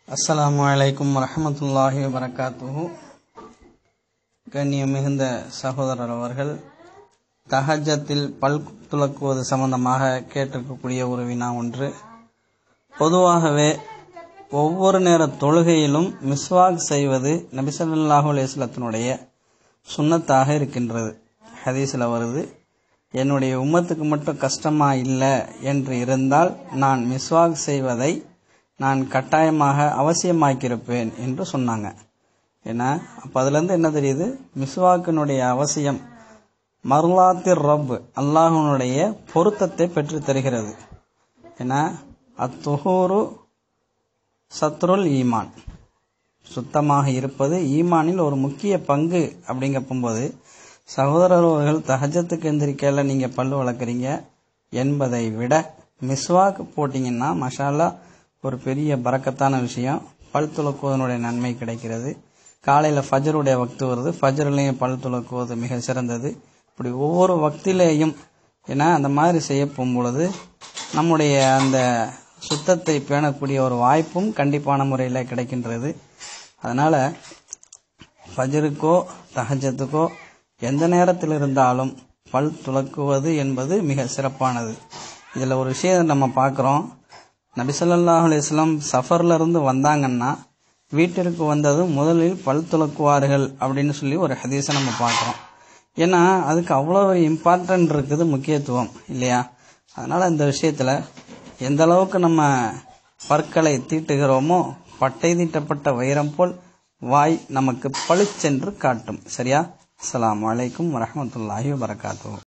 அஸ்ஸலாமு அலைக்கும் வரஹ்மத்துல்லாஹி வபரகாத்துஹு. கண்ணியம் மிகுந்த சகோதரர் அவர்கள், தஹஜ்ஜத்தில் பல் துலக்குவது சம்பந்தமாக கேட்டிருக்கக்கூடிய ஒரு வினா ஒன்று. பொதுவாகவே ஒவ்வொரு நேர தொழுகையிலும் மிஸ்வாக் செய்வது நபி ஸல்லல்லாஹு அலைஹி வஸல்லத்தினுடைய சுன்னத்தாக இருக்கின்றது. ஹதீஸில் வருது, என்னுடைய உம்மத்துக்கு மட்டும் கஷ்டமா இல்லை என்று இருந்தால் நான் மிஸ்வாக் செய்வதை நான் கட்டாயமாக அவசியமாக்கியிருப்பேன் என்று சொன்னாங்க. ஏன்னா அப்போ அதுலேருந்து என்ன தெரியுது, மிஸ்வாக்கினுடைய அவசியம் மர்லாத்திர் ரப், அல்லாஹ்வுடைய பொருத்தத்தை பெற்று தருகிறது. ஏன்னா அத்துஹூரு சத்ருல் ஈமான், சுத்தமாக இருப்பது ஈமானில் ஒரு முக்கிய பங்கு. அப்படிங்க போகும்போது சகோதரர்கள் தஹஜ்ஜத்துக்கு எந்திரிக்கையில் நீங்கள் பல்லு வளர்க்குறீங்க என்பதை விட மிஸ்வாக் போட்டிங்கன்னா மஷாலா ஒரு பெரிய பரக்கத்தான விஷயம். பல் துலக்குவதனுடைய நன்மை கிடைக்கிறது. காலையில் ஃபஜருடைய வக்து வருது, ஃபஜர்லேயும் பல் துலக்குவது மிக சிறந்தது. இப்படி ஒவ்வொரு வக்திலேயும் ஏன்னா அந்த மாதிரி செய்ய போகும்பொழுது நம்முடைய அந்த சுத்தத்தை பேணக்கூடிய ஒரு வாய்ப்பும் கண்டிப்பான முறையில் கிடைக்கின்றது. அதனால் ஃபஜருக்கோ தஹஜ்ஜத்துக்கோ எந்த நேரத்தில் இருந்தாலும் பல் துலக்குவது என்பது மிக சிறப்பானது. இதில் ஒரு விஷயம் நம்ம பார்க்குறோம், நபி ஸல்லல்லாஹு அலைஹி வஸல்லம் சஃபர்ல இருந்து வந்தாங்கன்னா வீட்டிற்கு வந்ததும் முதலில் பல் துலக்குவார்கள் அப்படின்னு சொல்லி ஒரு ஹதீஸை நம்ம பார்க்குறோம். ஏன்னா அதுக்கு அவ்வளோ ஒரு இம்பார்ட்டன்ட் இருக்குது, முக்கியத்துவம் இல்லையா? அதனால் இந்த விஷயத்தில் எந்த அளவுக்கு நம்ம பற்களை தீட்டுகிறோமோ பட்டை தீட்டப்பட்ட வைரம் போல் வாய் நமக்கு பளிச்சென்று காட்டும். சரியா? அஸ்ஸலாமு அலைக்கும் வரஹ்மத்துல்லாஹி வபரகாத்துஹு.